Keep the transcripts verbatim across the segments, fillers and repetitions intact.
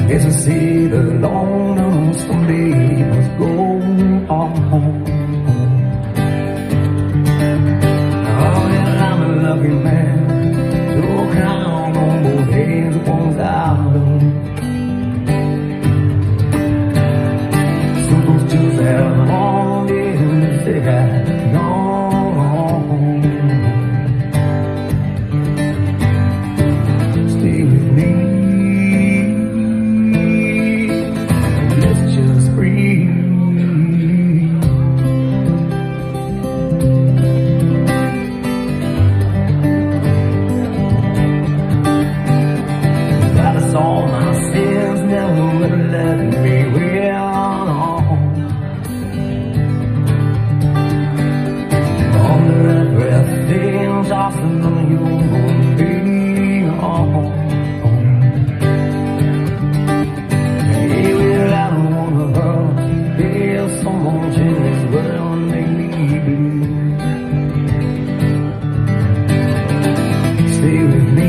As I see the loner someday must go on home. Oh, yeah, I'm a lucky man to count on both hands the ones I've done. Some folks just have long and they got gone. Stay with me. All my sins never let me well on. Under everything, just know you won't be on. Hey, well, I don't wanna hurt. There's so much in this world make me bleed. Stay with me.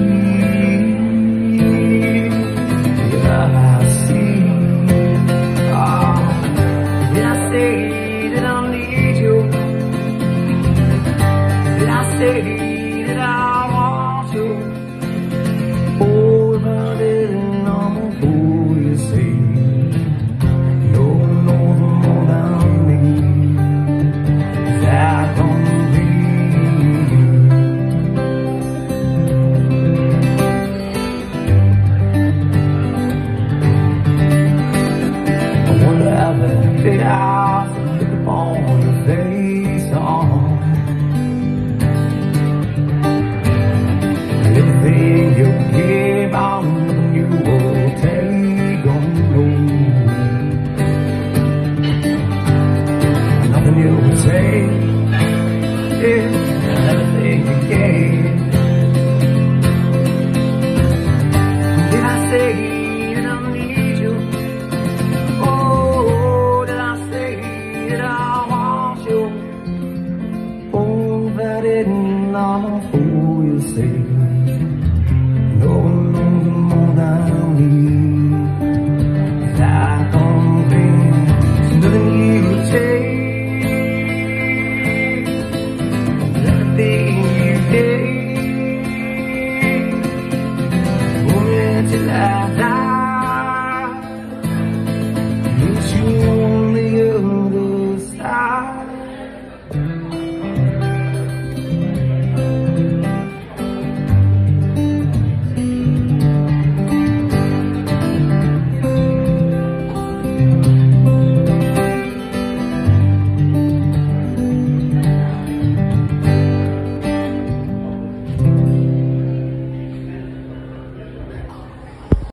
Say that I want you. Oh, if I didn't, I'm a fool, you say. No one knows more than me. That don't I wonder how the eyes look upon your face. Oh. Everything you give out, you will take on home. Nothing you will say is everything you gave. Did I say that I need you? Oh, did I say that I want you? Oh, that isn't I'm a fool, you say. No one knows more than me. I don't think nothing you take, everything you gave. Oh, yeah, till I die.